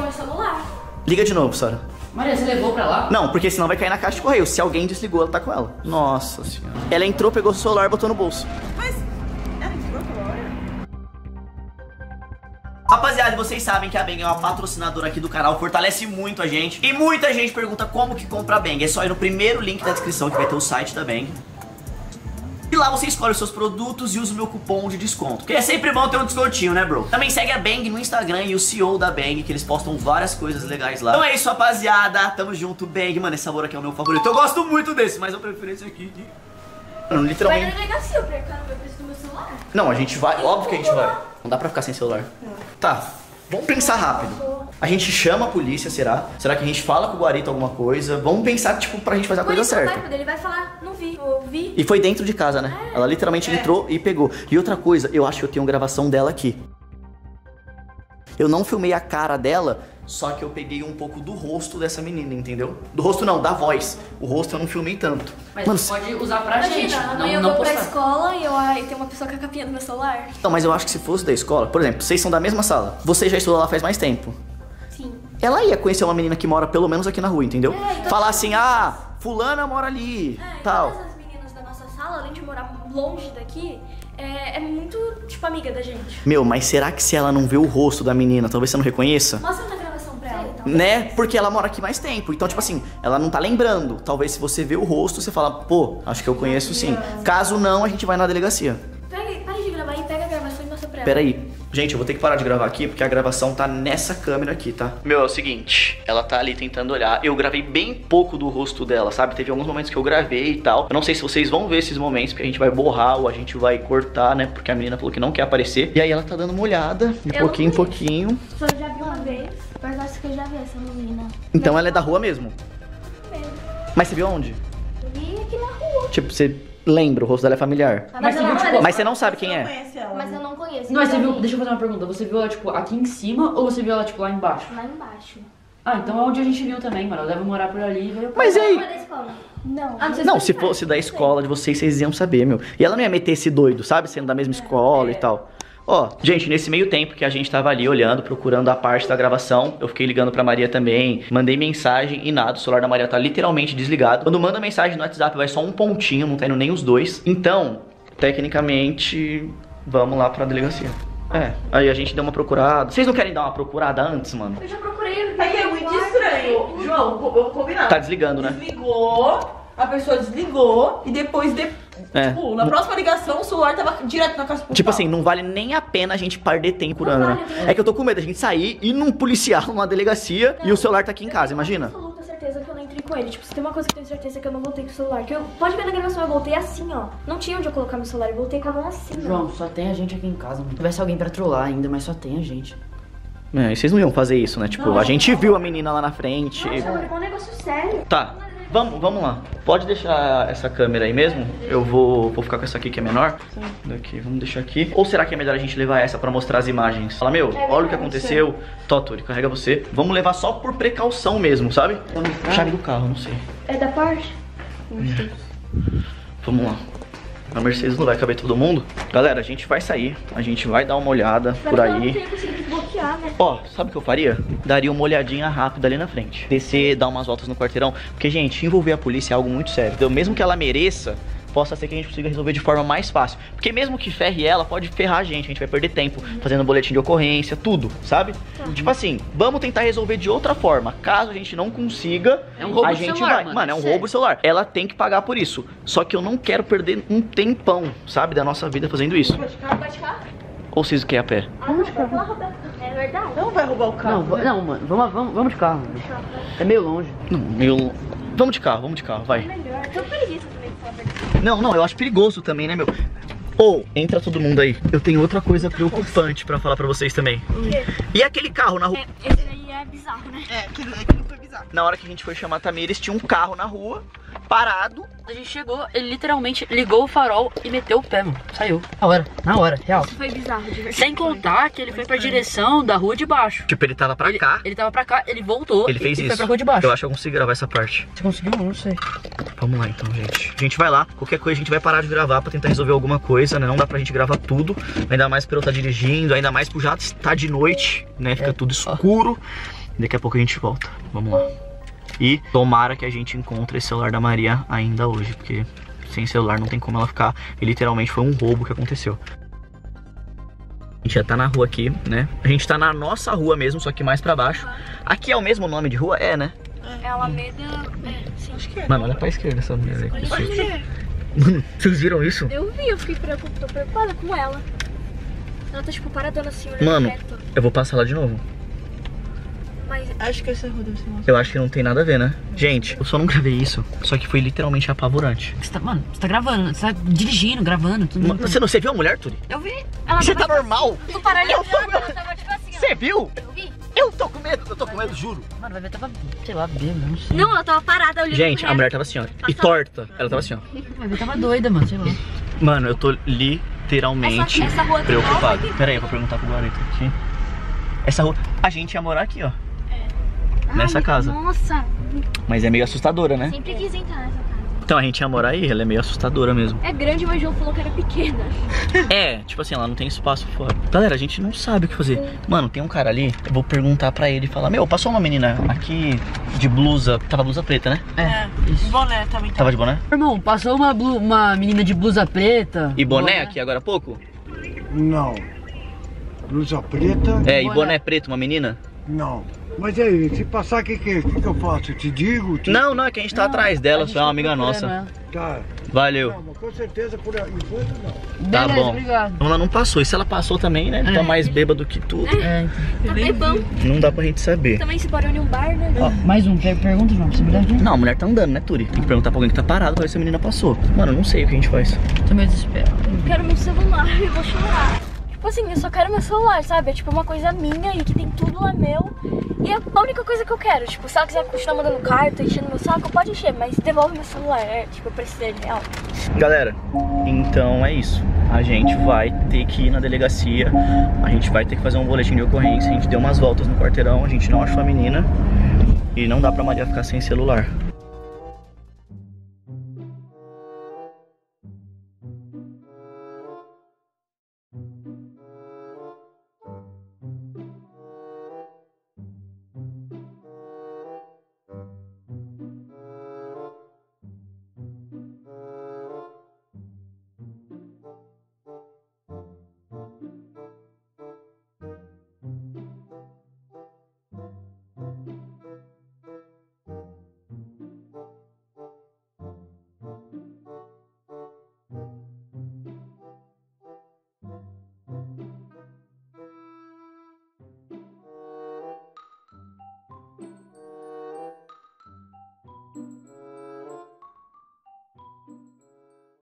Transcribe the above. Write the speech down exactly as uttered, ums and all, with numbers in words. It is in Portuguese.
meu celular. Liga de novo, Sara. Maria, você levou pra lá? Não, porque senão vai cair na caixa de correio. Se alguém desligou, ela tá com ela. Nossa senhora. Ela entrou, pegou o celular e botou no bolso. Mas ela entrou agora? Rapaziada, vocês sabem que a Bang é uma patrocinadora aqui do canal, fortalece muito a gente. E muita gente pergunta como que compra a Bang. É só ir no primeiro link da descrição que vai ter o site da Bang. E lá você escolhe os seus produtos e usa o meu cupom de desconto. Porque é sempre bom ter um descontinho, né, bro? Também segue a Bang no Instagram e o C E O da Bang, que eles postam várias coisas legais lá. Então é isso, rapaziada. Tamo junto, Bang. Mano, esse sabor aqui é o meu favorito. Eu gosto muito desse, mas eu prefiro esse aqui. Mano, literalmente... Vai na delegacia, eu quero ver o preço do meu celular. Não, a gente vai. Óbvio que a gente vai. Não dá pra ficar sem celular. Tá. Vamos pensar rápido. A gente chama a polícia, será? Será que a gente fala com o Guarita alguma coisa? Vamos pensar, tipo, pra gente fazer a coisa certa. Ele vai falar, não vi, eu vi. E foi dentro de casa, né? É. Ela literalmente é. entrou e pegou. E outra coisa, eu acho que eu tenho gravação dela aqui. Eu não filmei a cara dela, só que eu peguei um pouco do rosto dessa menina, entendeu? Do rosto não, da voz. O rosto eu não filmei tanto. Mas Mano, você pode usar pra Imagina, gente, não, não, eu não vou postar. pra escola e, eu, e tem uma pessoa com a capinha do meu celular. Não, mas eu acho que se fosse da escola, por exemplo, vocês são da mesma sala. Você já estudou lá faz mais tempo. Sim. Ela ia conhecer uma menina que mora pelo menos aqui na rua, entendeu? É, então... Falar assim, ah, fulana mora ali, é, tal. Todas as meninas da nossa sala, além de morar longe daqui, é, é muito, tipo, amiga da gente. Meu, mas será que se ela não vê o rosto da menina, talvez você não reconheça? Mostra na gravação pra ela, então. Né? Porque ela mora aqui mais tempo. Então, tipo assim, ela não tá lembrando. Talvez se você vê o rosto, você fala, pô, acho que eu conheço sim. Caso não, a gente vai na delegacia. Pega, para de gravar aí, pega a gravação e mostra pra ela. Pera aí. Gente, eu vou ter que parar de gravar aqui, porque a gravação tá nessa câmera aqui, tá? Meu, é o seguinte, ela tá ali tentando olhar. Eu gravei bem pouco do rosto dela, sabe? Teve alguns momentos que eu gravei e tal. Eu não sei se vocês vão ver esses momentos, porque a gente vai borrar ou a gente vai cortar, né? Porque a menina falou que não quer aparecer. E aí ela tá dando uma olhada, de Eu pouquinho em não pouquinho. Só já vi uma vez, mas acho que eu já vi essa menina. Então ela é da rua mesmo? Mesmo. Mas você viu onde? Eu vi aqui na rua. Tipo, você lembra, o rosto dela é familiar. Mas você viu, tipo, Mas você não sabe quem Você não é. conhece ela, Mas né? eu não conheço. Não, mas você eu viu, vi deixa eu fazer uma pergunta. Você viu ela, tipo, aqui em cima ou você viu ela, tipo, lá embaixo? lá embaixo. Ah, então é onde a gente viu também, mano. Ela deve morar por ali e veio pra Mas e cá. aí? Não é da escola. Não. Ah, Não, se fosse da escola de vocês, vocês iam saber, meu. E ela não ia meter esse doido, sabe? Sendo da mesma escola e tal. Ó, gente, nesse meio tempo que a gente tava ali olhando, procurando a parte da gravação, eu fiquei ligando pra Maria também, mandei mensagem e nada, o celular da Maria tá literalmente desligado. Quando manda mensagem no WhatsApp vai só um pontinho, não tá indo nem os dois. Então, tecnicamente, vamos lá pra delegacia. É, aí a gente deu uma procurada. Vocês não querem dar uma procurada antes, mano? Eu já procurei. É que é muito estranho. João, vamos combinar. Tá desligando, né? Desligou, a pessoa desligou e depois, de... É. tipo, na próxima ligação o celular tava direto na caixa postal. Tipo assim, não vale nem a pena a gente perder tempo curando, né? É que eu tô com medo da gente sair, ir num policial, numa delegacia e o celular tá aqui em casa, imagina? Eu tenho absoluta certeza que eu não entrei com ele. Tipo, se tem uma coisa que eu tenho certeza que eu não voltei com o celular. Que eu, pode ver na gravação, eu voltei assim, ó. Não tinha onde eu colocar meu celular, eu voltei com a mão assim, ó. João, só tem a gente aqui em casa, mano. Se tivesse alguém pra trollar ainda, mas só tem a gente. É, e vocês não iam fazer isso, né? Tipo, a gente viu a menina lá na frente. Nossa, é um negócio sério. Tá, vamos, vamos lá. Pode deixar essa câmera aí mesmo? Eu vou, vou ficar com essa aqui que é menor. Daqui, vamos deixar aqui. Ou será que é melhor a gente levar essa pra mostrar as imagens? Fala, meu, olha o que aconteceu. Totori, carrega você. Vamos levar só por precaução mesmo, sabe? Chave do carro, não sei. É da Porsche? Vamos lá. A Mercedes não vai caber todo mundo. Galera, a gente vai sair. A gente vai dar uma olhada por aí. Eu não tenho conseguido desbloquear, né? Ó, sabe o que eu faria? Daria uma olhadinha rápida ali na frente. Descer, dar umas voltas no quarteirão. Porque, gente, envolver a polícia é algo muito sério. Então, mesmo que ela mereça, possa ser que a gente consiga resolver de forma mais fácil. Porque mesmo que ferre ela, pode ferrar a gente. A gente vai perder tempo fazendo boletim de ocorrência, tudo, sabe? Uhum. Tipo assim, vamos tentar resolver de outra forma. Caso a gente não consiga, é um roubo a de gente celular, vai. Mano, mano é um sério. roubo de celular. Ela tem que pagar por isso. Só que eu não quero perder um tempão, sabe, da nossa vida fazendo isso. Vai de carro, vai de carro. Ou vocês querem a pé? Vamos de carro. É verdade. Não vai roubar o carro. Não, né? não, mano, vamos, vamos, vamos de carro. Mano. É meio longe. Não, meu... Vamos de carro, vamos de carro, vai. É melhor. Eu tô preguiça também, pra falar a verdade. Não, não, eu acho perigoso também, né, meu? Ou, entra todo mundo aí. Eu tenho outra coisa preocupante pra falar pra vocês também. O quê? E aquele carro na rua? É, esse aí é bizarro, né? É, aquilo aquilo foi bizarro. Na hora que a gente foi chamar a Tamires, tinha um carro na rua, parado. A gente chegou, ele literalmente ligou o farol e meteu o pé, mano. Saiu. Na hora, na hora, real. Isso foi bizarro, de verdade. Sem contar que ele foi pra direção da rua de baixo. Tipo, ele tava pra Ele, cá, ele tava pra cá, ele voltou. ele fez e, isso. E foi pra rua de baixo. Eu acho que eu consegui gravar essa parte. Você conseguiu? Não sei. Vamos lá então, gente. A gente vai lá, qualquer coisa a gente vai parar de gravar pra tentar resolver alguma coisa, né? Não dá pra gente gravar tudo, ainda mais pra eu estar dirigindo, ainda mais por já estar de noite, né? Fica É. tudo escuro. Daqui a pouco a gente volta. Vamos lá. E tomara que a gente encontre esse celular da Maria ainda hoje, porque sem celular não tem como ela ficar. E literalmente foi um roubo que aconteceu. A gente já tá na rua aqui, né? A gente tá na nossa rua mesmo, só que mais pra baixo. Aqui é o mesmo nome de rua? É, né? É Alameda... É, sim, acho que é. Mano, olha pra esquerda essa mulher aí. Mano, vocês viram isso? Eu vi, eu fiquei preocupada, tô preocupada com ela. Ela tá tipo paradona assim, olhando Mano, reto. eu vou passar lá de novo. Mas Acho que essa rua deve ser nossa. Eu acho que não tem nada a ver, né? Gente, eu só não gravei isso, só que foi literalmente apavorante. Você tá, mano, você tá gravando, você tá dirigindo, gravando, tudo. Mano, você, não, você viu a mulher, Turi? Eu vi. ela Você tava, tá normal? tipo, paralisada, ela tava tipo assim, ó. Você viu? Eu vi. Eu tô com medo, eu tô com medo, juro. Mano, vai ver, tava, sei lá, bêbado, não sei. Não, ela tava parada olhando Gente, pro a mulher reto. tava assim, ó, e torta. Ela tava assim, ó. Vai ver, tava doida, mano, sei lá. Mano, eu tô literalmente Essa- essa rua aqui preocupado. nova? Pera aí, eu vou perguntar pro Guarita aqui. Essa rua, a gente ia morar aqui, ó. Nessa Ai, casa. Nossa, Mas é meio assustadora, né? sempre quis entrar nessa casa. Então a gente ia morar aí, ela é meio assustadora mesmo. É grande, mas o João falou que era pequena. É, tipo assim, ela não tem espaço fora. Galera, a gente não sabe o que fazer. Mano, tem um cara ali, eu vou perguntar pra ele e falar: meu, passou uma menina aqui de blusa, tava blusa preta, né? É, isso. Boné também. Tava de boné? Irmão, passou uma, blu- uma menina de blusa preta. E boné aqui agora há pouco? Não. Blusa preta? É, e Boné. boné preto, uma menina? Não. Mas aí, se passar, o que, que, que, que eu faço? Eu te digo? Te... Não, não, é que a gente tá atrás dela, só é uma amiga nossa. Tá. Valeu. Não, mas com certeza por enquanto não. Tá Beleza, bom. obrigado. Ela não passou, e se ela passou também, né? Ele tá mais bêbado que tudo. É, Tá bem bom. Não dá pra gente saber. Também se parou em um bar, né? ó, mais um, per pergunta, João, você me dá aqui? Não, a mulher tá andando, né, Turi? Tem que perguntar pra alguém que tá parado pra ver se a menina passou. Mano, eu não sei o que a gente faz. Tô meio desesperado. Eu quero meu celular, eu vou chorar. Tipo assim, eu só quero meu celular, sabe? É tipo uma coisa minha e que tem tudo lá meu. E é a única coisa que eu quero. Tipo, se ela quiser continuar mandando carta, enchendo meu saco, pode encher, mas devolve meu celular. É, tipo, eu preciso dele, real. Galera, então é isso. A gente vai ter que ir na delegacia. A gente vai ter que fazer um boletim de ocorrência. A gente deu umas voltas no quarteirão, a gente não achou a menina. E não dá pra Maria ficar sem celular.